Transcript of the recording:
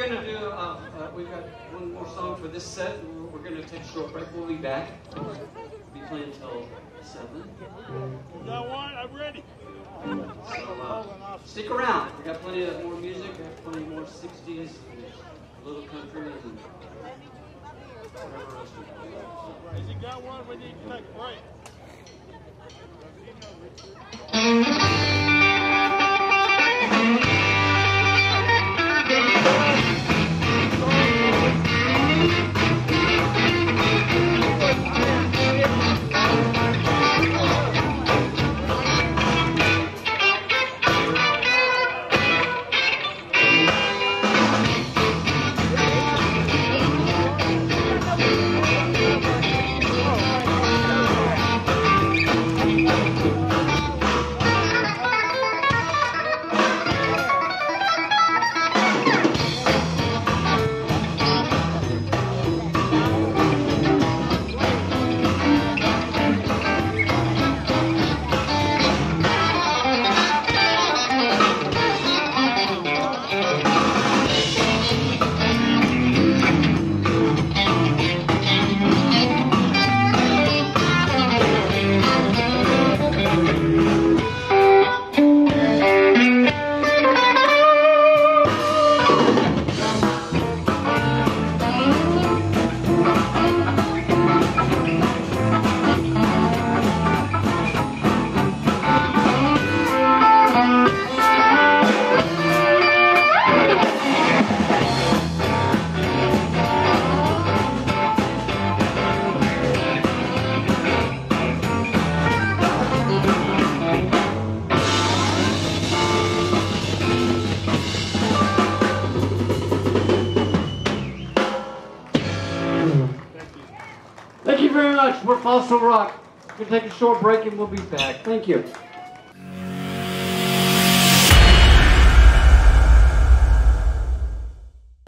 going to do, we've got one more song for this set. We're going to take a short break. We'll be back. We'll be playing until 7. You got one? I'm ready. So stick around. We got plenty of more music. We have plenty more 60s, and a little country, and whatever else we got. Has he got one? We need to take a break. Thank you very much. We're Fossil Rock. We're going to take a short break and we'll be back. Thank you.